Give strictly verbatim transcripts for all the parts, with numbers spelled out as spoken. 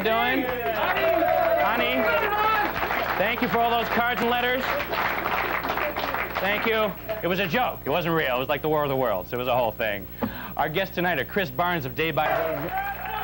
you doing? Honey? Thank you for all those cards and letters. Thank you. It was a joke. It wasn't real. It was like the War of the Worlds. It was a whole thing. Our guests tonight are Chris Barnes of Day by Day.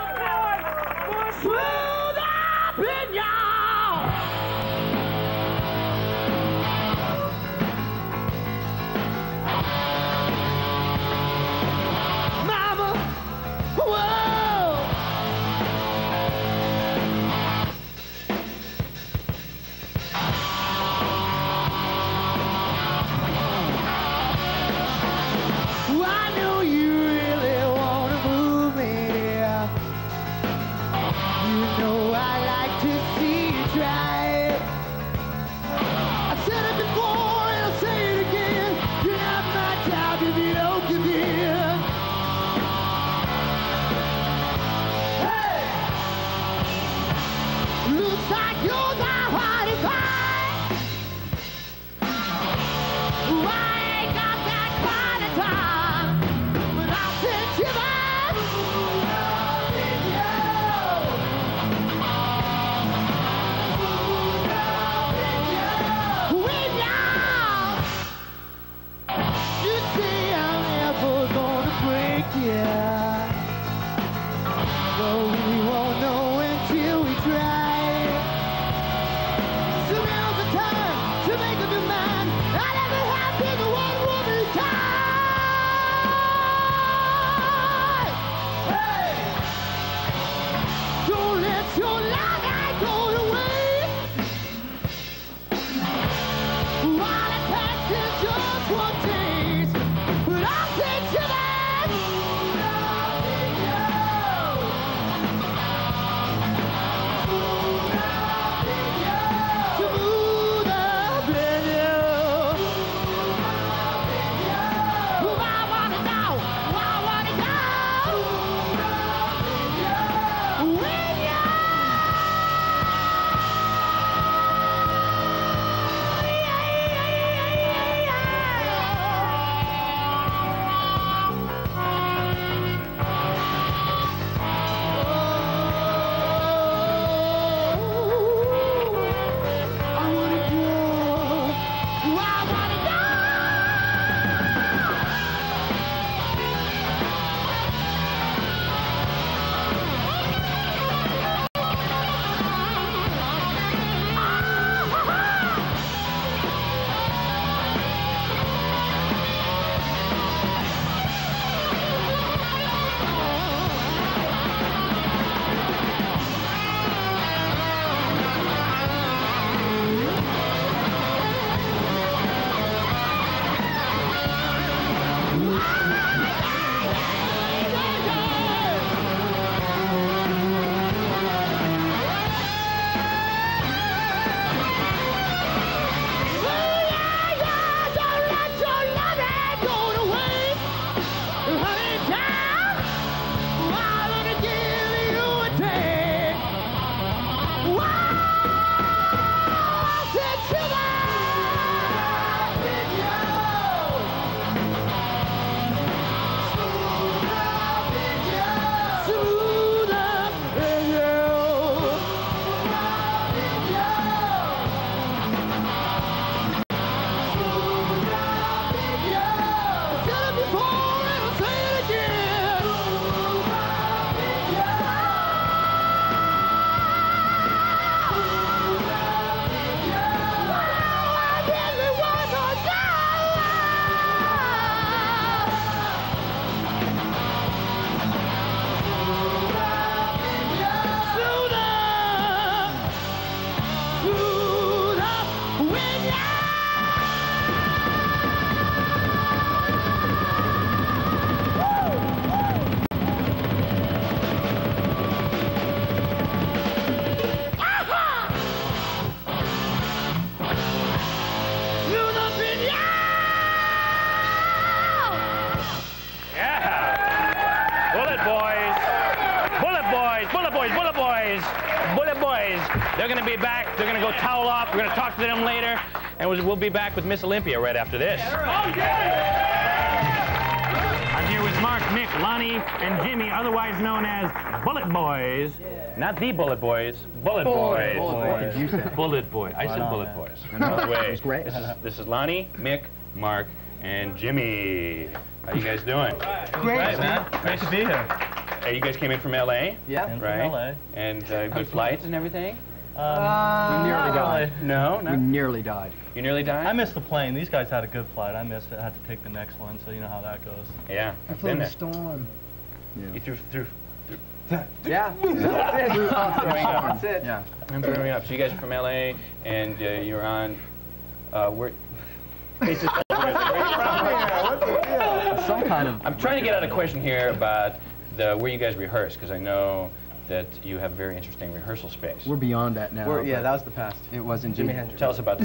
They're going to be back. They're going to go towel off. We're going to talk to them later. And we'll be back with Miss Olympia right after this. Oh, yeah. I'm here with Mark, Mick, Lonnie, and Jimmy, otherwise known as Bullet Boys. Not the Bullet Boys, Bullet, Bullet Boys. Bullet Boys. You said Bullet Boy. I said Bullet Boys. By the way, it was great. This is, this is Lonnie, Mick, Mark, and Jimmy. How you guys doing? Great, Nice, man. Great to be here. Uh, you guys came in from L A? Yeah, right. from L A. And uh, good flights and everything? Um, uh, we nearly died. No, no. We nearly died. You nearly died? I missed the plane. These guys had a good flight. I missed it. I had to take the next one, so you know how that goes. Yeah, I've flew been the there. storm. Yeah. You threw, threw, threw. Yeah. That's it. Yeah. I'm throwing up. So you guys are from L A, and uh, you're on, uh, where? Some kind of... I'm trying to get out a question here about the where you guys rehearse, because I know that you have a very interesting rehearsal space. We're beyond that now. We're, yeah, that was the past. It was indeed. Jimi Hendrix. Tell us about the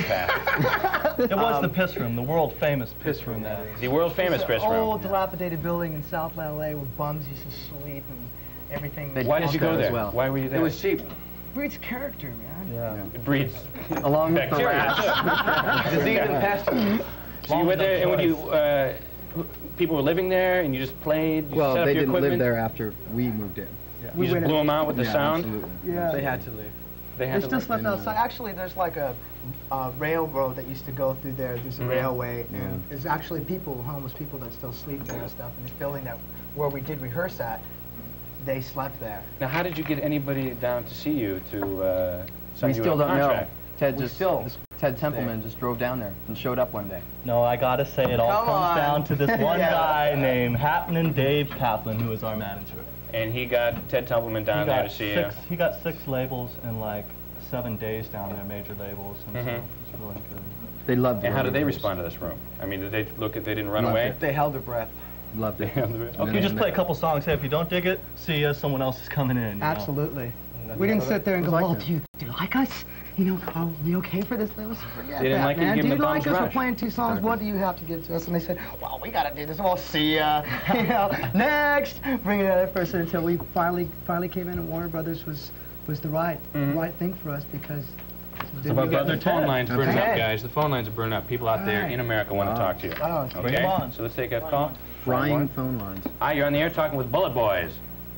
past. It was Um, the piss room, the world famous piss, piss room. room, That yeah. is. The world famous It's piss an room. old, dilapidated building in South L A where bums used to sleep and everything. They Why did you go there there? as well. Why were you there? It was cheap. breeds character, man. Yeah. It breeds Along with the bacteria. rats. Disease and pestilence. So you went there, and when you, uh, people were living there, and you just played, you Well, set up they your didn't equipment? live there after we moved in. Yeah. You just went blew in- them out with the yeah, sound? Absolutely. Yeah. They had to leave. They They had to still leave. slept in the- outside. Actually, there's like a, a railroad that used to go through there. There's a Mhm. railway, and Yeah. there's actually people, homeless people, that still sleep there and stuff. In this building that where we did rehearse at, they slept there. Now, how did you get anybody down to see you to uh, sign We you still a don't know. contract? Ted We just, still- this- Ted Templeman just drove down there and showed up one day. No, I gotta say, it all Come comes on. down to this one Yeah. guy named Happening Dave Kaplan, who is our manager. And he got Ted Templeman down he there got to see six, you. He got six labels in like seven days down there, major labels, and Mhm. so it's really good. They loved it. And how did they respond to this room? I mean, did they look at, they didn't run Loved away? it. They held their breath. Loved it. Okay, Okay, just play a couple songs. Hey, if you don't dig it, see ya, someone else is coming in. you know? Absolutely. We didn't sit there and go, Like "Oh, that. do you, do you like us? You know, are we okay for this?" They was forget They didn't that, like you to man. give Do them you the like bum's us? We're rush. playing two songs. What do you have to give to us? And they said, "Well, we got to do this. Well, see ya." You know, next, bring it out first until we finally finally came in, and Warner Brothers was was the right Mhm. right thing for us because. So about Brother the phone Ted. lines burning up, Ted. guys. The phone lines are burning up. People out there in America want to talk to you. Oh, Bring 'em Okay? on. So let's take a call. Frying phone lines. Hi, you're on the air talking with Bullet Boys.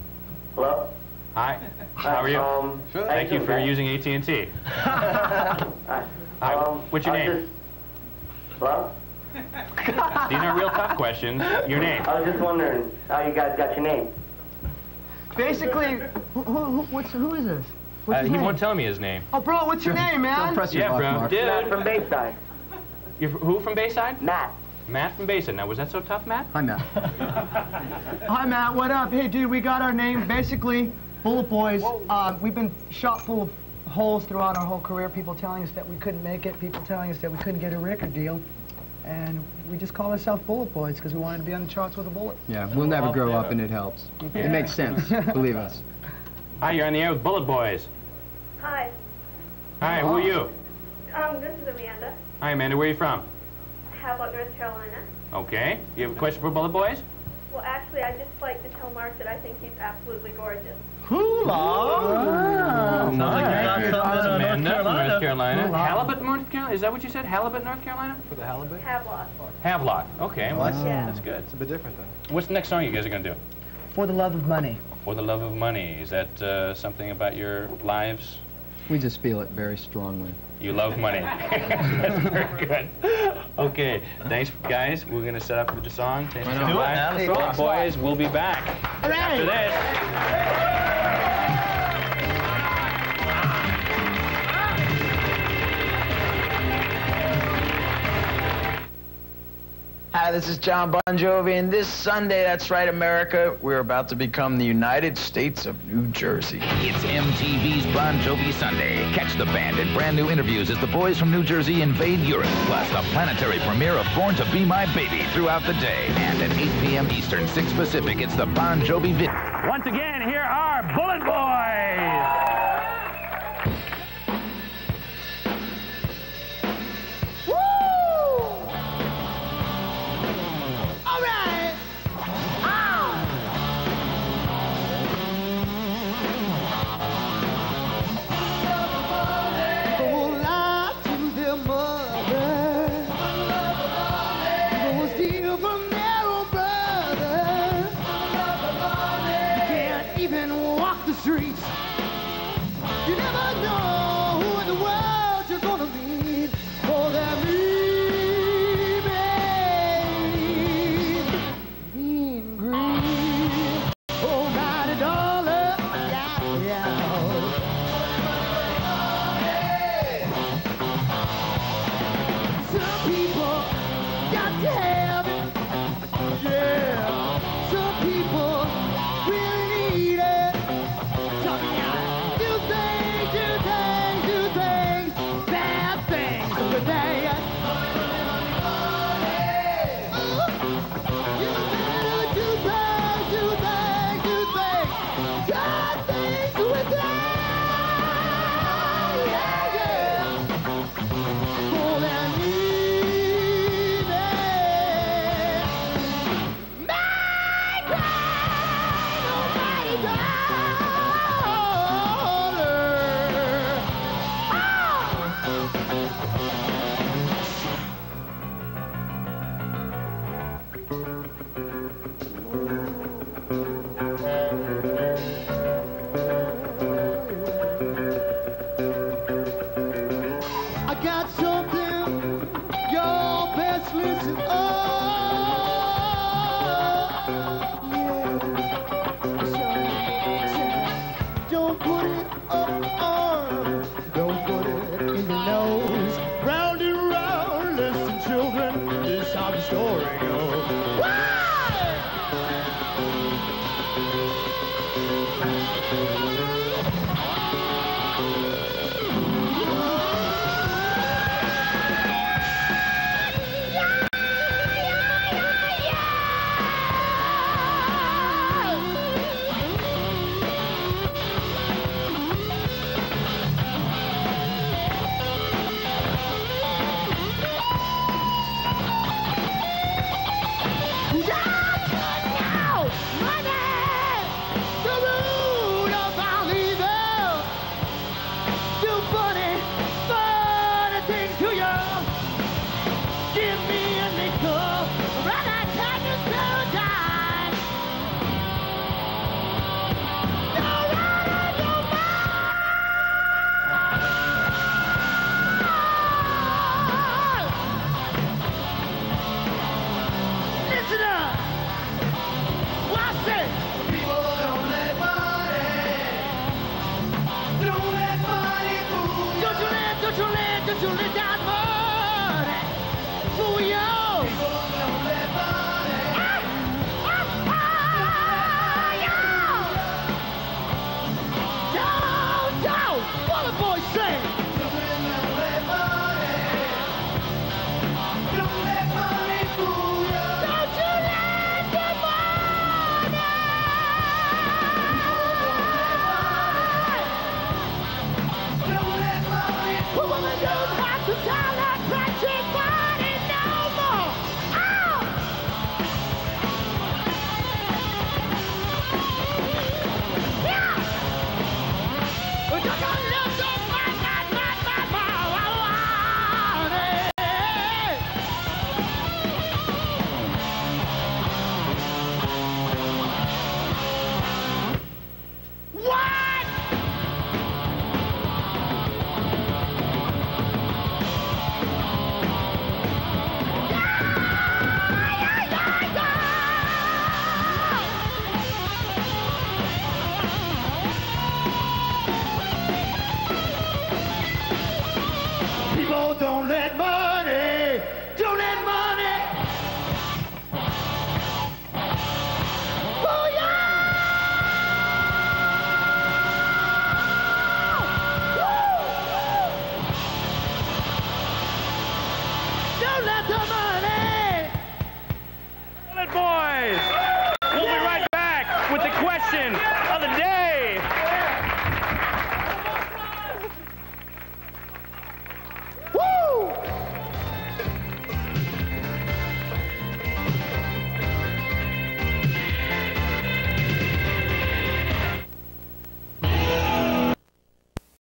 Hello? Hi. How are you? Um, Sure. Thank you for using A T and T. Hi. Hi, Um, what's your I was name? Just, hello? These are real tough questions. Your name? I was just wondering how you guys got your name. basically, who, who, who, what's, who is this? What's Uh, his he name? won't tell me his name. Oh, bro, what's your name, man? Don't press your Yeah, luck, bro. Mark. Dude. Matt from Bayside. You're fr- who from Bayside? Matt. Matt from Bayside. Now, was that so tough, Matt? Hi, Matt. Hi, Matt. What up? Hey, dude, we got our name. Basically, Bullet Boys. Uh, we've been shot full of holes throughout our whole career. People telling us that we couldn't make it. People telling us that we couldn't get a record deal. And we just call ourselves Bullet Boys because we wanted to be on the charts with a bullet. Yeah, we'll never grow up and it helps. It makes sense, believe us. Hi, you're on the air with Bullet Boys. Hi, Hi, who are you? um, this is Amanda. Hi, Amanda. Where are you from? How about North Carolina? Okay. You have a question for Bullet Boys? Well, actually, I'd just like to tell Mark that I think he's absolutely gorgeous. Hula! Oh, Sounds like you got something in uh, North Amanda from Carolina. North Carolina. Wow. Halibut, North Carolina? Is that what you said? Halibut, North Carolina? For the halibut? Havelock. Havelock. Okay, well, that's, Yeah. that's good. It's a bit different then. What's the next song you guys are going to do? For the love of money. For the Love of Money. Is that uh, something about your lives? We just feel it very strongly. You love money. That's very good. Okay, thanks, guys. We're going to set up with the song. Thanks for Do coming it, by. man. Let's Bullet rock. Boys, we'll be back after this. Hi, this is John Bon Jovi, and this Sunday, that's right, America, we're about to become the United States of New Jersey. It's M T V's Bon Jovi Sunday. Catch the band in brand new interviews as the boys from New Jersey invade Europe, plus the planetary premiere of Born to Be My Baby throughout the day. And at eight p m Eastern, six Pacific, it's the Bon Jovi video. Once again, here are Bullet Boys. Steal from their own brother. You never know who in the world you're gonna meet. For that mean, mean green, oh, ninety dollars, yeah, yeah. Some people got to have it, yeah. Some people really need it. Tell me now, do things, do things, do things, bad things with that. You better do things, do things, do things, good things with that. Yeah, yeah. For that need it. Make it, nobody I got something, y'all best listen up. Yeah, don't put it up arm, don't put it in your nose. Round and round, listen children, this is how the story goes. People don't let money